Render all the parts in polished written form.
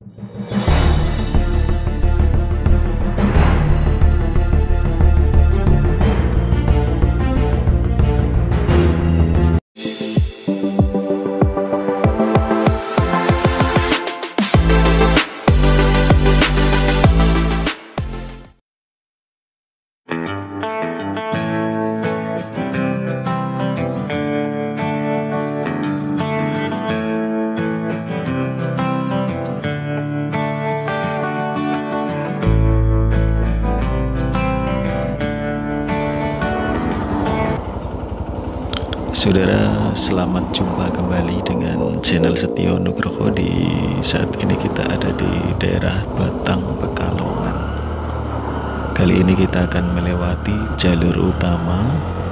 Saudara, selamat jumpa kembali dengan channel Setio Nugroho. Di saat ini kita ada di daerah Batang, Pekalongan. Kali ini kita akan melewati jalur utama,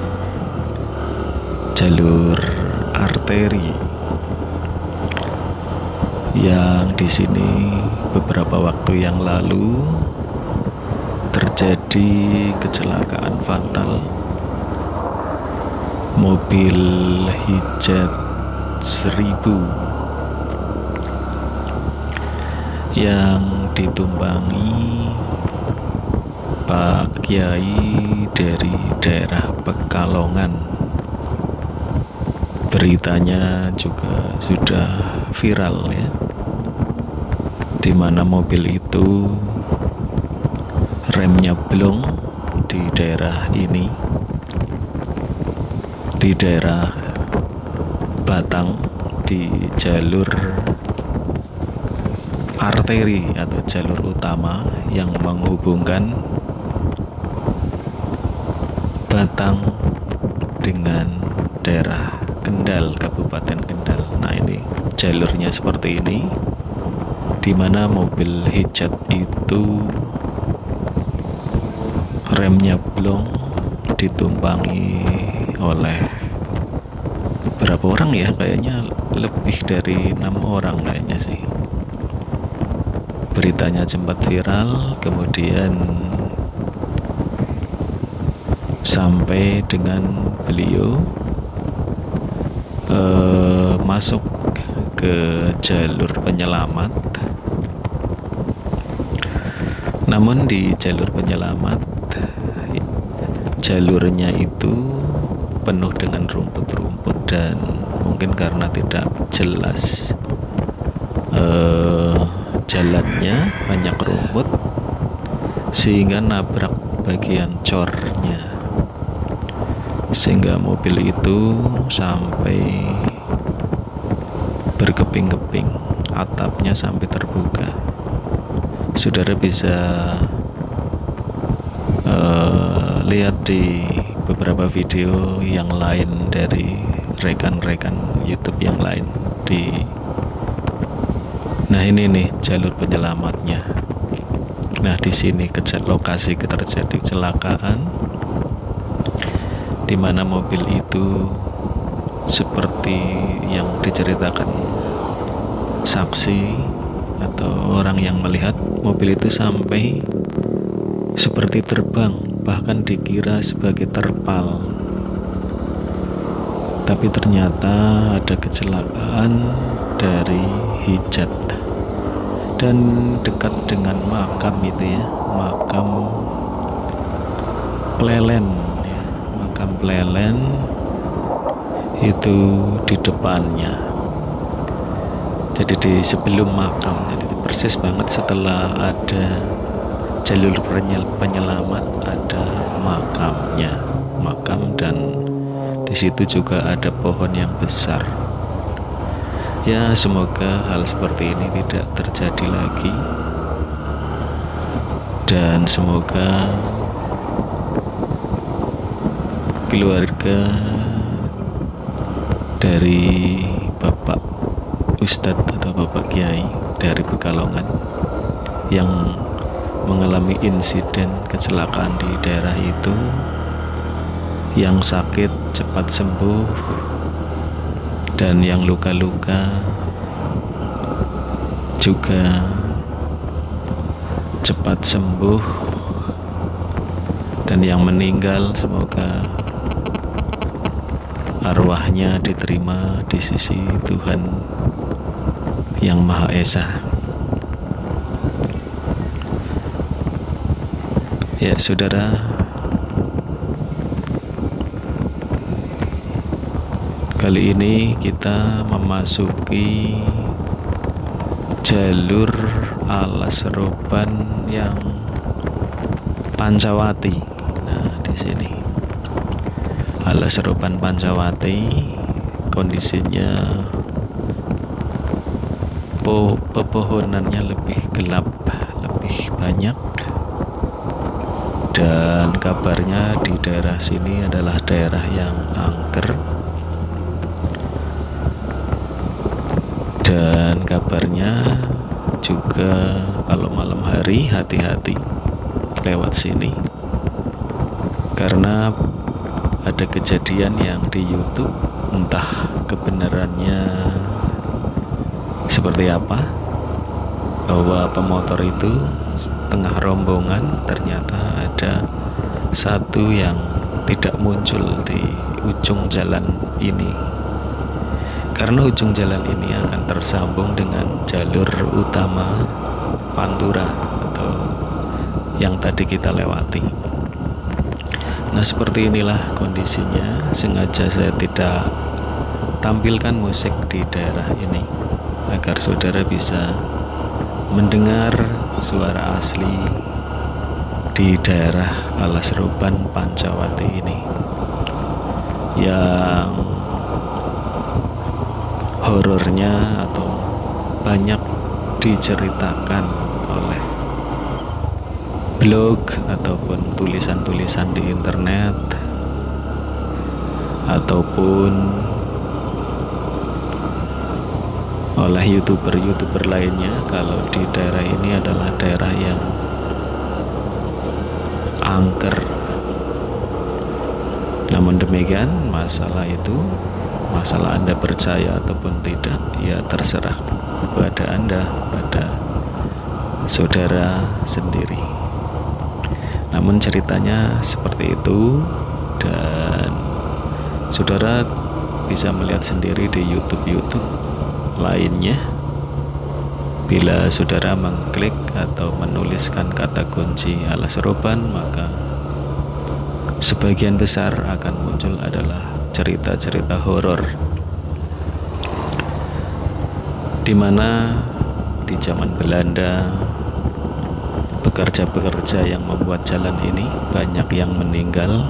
jalur arteri, yang di sini beberapa waktu yang lalu terjadi kecelakaan fatal. Mobil Hijat 1000 yang ditumpangi Pak Kiai dari daerah Pekalongan. Beritanya juga sudah viral ya, di mana mobil itu remnya blong di daerah ini, di daerah Batang, di jalur arteri atau jalur utama yang menghubungkan Batang dengan daerah Kendal, Kabupaten Kendal. Nah, ini jalurnya seperti ini, di mana mobil Hijat itu remnya blong, ditumpangi oleh berapa orang ya, kayaknya lebih dari 6 orang kayaknya sih. Beritanya sempat viral, kemudian sampai dengan beliau masuk ke jalur penyelamat. Namun di jalur penyelamat, jalurnya itu penuh dengan rumput-rumput dan mungkin karena tidak jelas jalannya, banyak rumput, sehingga nabrak bagian cornya, sehingga mobil itu sampai berkeping-keping, atapnya sampai terbuka. Saudara bisa lihat di beberapa video yang lain dari rekan-rekan YouTube yang lain nah ini nih jalur penyelamatnya. Nah, di sini lokasi terjadi kecelakaan, di mana mobil itu seperti yang diceritakan saksi atau orang yang melihat, mobil itu sampai seperti terbang, bahkan dikira sebagai terpal. Tapi ternyata ada kecelakaan dari Hijat, dan dekat dengan makam itu ya, makam Plelen ya, makam Plelen itu di depannya. Jadi di sebelum makam, jadi persis banget setelah ada jalur penyelamat ada makamnya, makam, dan di situ juga ada pohon yang besar. Ya, semoga hal seperti ini tidak terjadi lagi, dan semoga keluarga dari Bapak Ustadz atau Bapak Kiai dari Pekalongan yang mengalami insiden kecelakaan di daerah itu, yang sakit cepat sembuh, dan yang luka-luka juga cepat sembuh, dan yang meninggal semoga arwahnya diterima di sisi Tuhan Yang Maha Esa. Ya saudara, kali ini kita memasuki jalur alas roban yang Pancawati. Nah, di sini alas roban Pancawati, kondisinya pepohonannya lebih gelap, lebih banyak. Dan kabarnya di daerah sini adalah daerah yang angker. Dan kabarnya juga kalau malam hari hati-hati lewat sini, karena ada kejadian yang di YouTube, entah kebenarannya seperti apa, bahwa pemotor itu tengah rombongan ternyata ada satu yang tidak muncul di ujung jalan ini, karena ujung jalan ini akan tersambung dengan jalur utama Pantura atau yang tadi kita lewati. Nah, seperti inilah kondisinya. Sengaja saya tidak tampilkan musik di daerah ini agar saudara bisa mendengar suara asli di daerah alas roban Pancawati ini yang horornya atau banyak diceritakan oleh blog ataupun tulisan-tulisan di internet ataupun oleh youtuber lainnya, kalau di daerah ini adalah daerah yang angker. Namun demikian, masalah Anda percaya ataupun tidak, ya terserah kepada Anda, pada saudara sendiri. Namun ceritanya seperti itu, dan saudara bisa melihat sendiri di YouTube lainnya. Bila saudara mengklik atau menuliskan kata kunci alas roban, maka sebagian besar akan muncul adalah cerita-cerita horor, di mana di zaman Belanda pekerja-pekerja yang membuat jalan ini banyak yang meninggal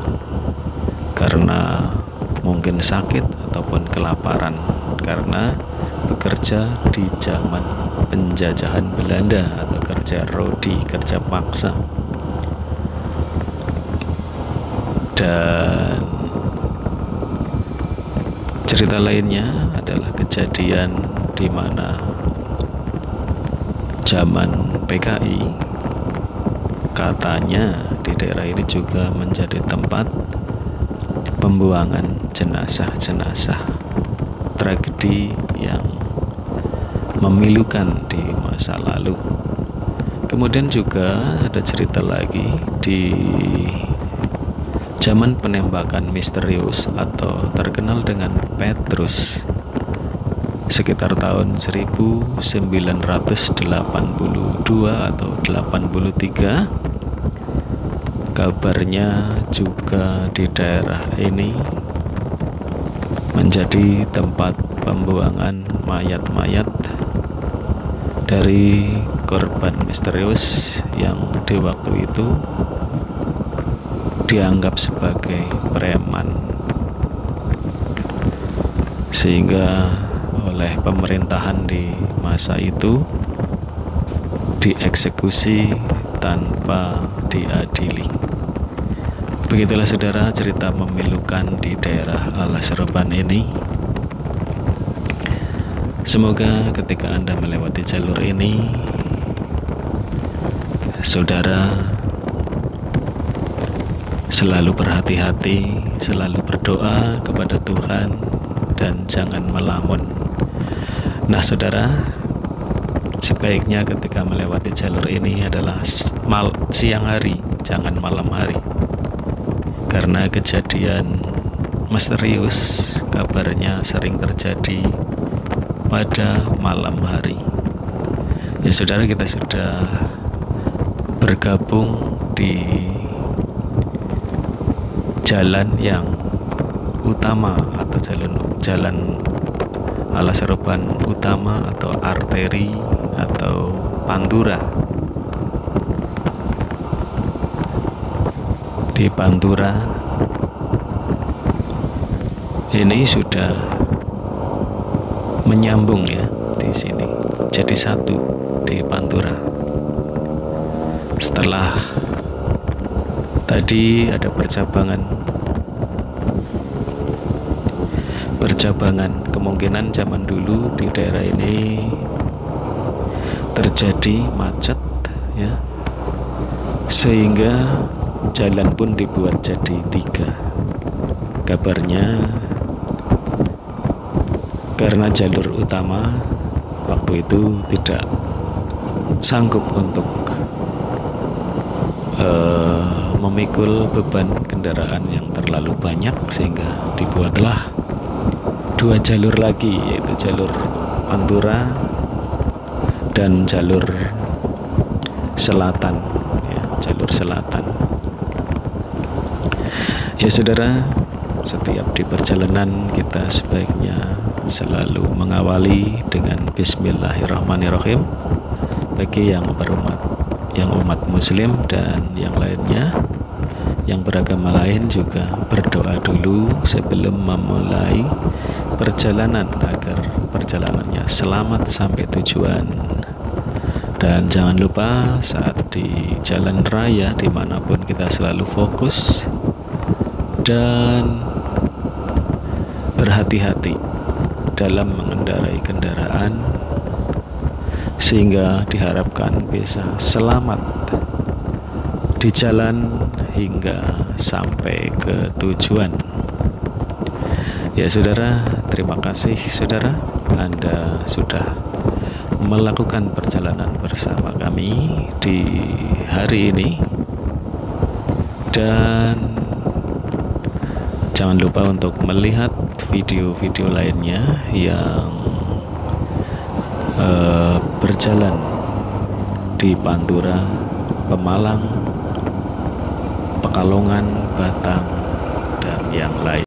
karena mungkin sakit ataupun kelaparan, karena bekerja di zaman penjajahan Belanda atau kerja rodi, kerja paksa. Dan cerita lainnya adalah kejadian di mana zaman PKI katanya di daerah ini juga menjadi tempat pembuangan jenazah-jenazah tragedi yang memilukan di masa lalu. Kemudian juga ada cerita lagi di zaman penembakan misterius atau terkenal dengan Petrus sekitar tahun 1982 atau 83. Kabarnya juga di daerah ini menjadi tempat pembuangan mayat-mayat dari korban misterius yang di waktu itu dianggap sebagai preman, sehingga oleh pemerintahan di masa itu dieksekusi tanpa diadili. Begitulah saudara cerita memilukan di daerah alas roban ini. Semoga ketika Anda melewati jalur ini, saudara selalu berhati-hati, selalu berdoa kepada Tuhan, dan jangan melamun. Nah saudara, sebaiknya ketika melewati jalur ini adalah siang hari, jangan malam hari, karena kejadian misterius kabarnya sering terjadi pada malam hari. Ya saudara, kita sudah bergabung di jalan yang utama atau jalan alas seroban utama atau arteri atau pantura. Di pantura ini sudah menyambung ya di sini, jadi satu di pantura. Setelah tadi ada percabangan, kemungkinan zaman dulu di daerah ini terjadi macet ya, sehingga jalan pun dibuat jadi 3. Kabarnya karena jalur utama waktu itu tidak sanggup untuk memikul beban kendaraan yang terlalu banyak, sehingga dibuatlah 2 jalur lagi, yaitu jalur pantura dan jalur selatan ya, jalur selatan. Ya saudara, setiap di perjalanan kita sebaiknya selalu mengawali dengan Bismillahirrahmanirrahim. Bagi yang umat muslim dan yang lainnya yang beragama lain juga berdoa dulu sebelum memulai perjalanan agar perjalanannya selamat sampai tujuan. Dan jangan lupa saat di jalan raya dimanapun kita selalu fokus dan berhati-hati dalam mengendarai kendaraan, sehingga diharapkan bisa selamat di jalan hingga sampai ke tujuan. Ya saudara, terima kasih saudara, Anda sudah melakukan perjalanan bersama kami di hari ini. Dan jangan lupa untuk melihat video-video lainnya yang berjalan di Pantura, Pemalang, Pekalongan, Batang, dan yang lain.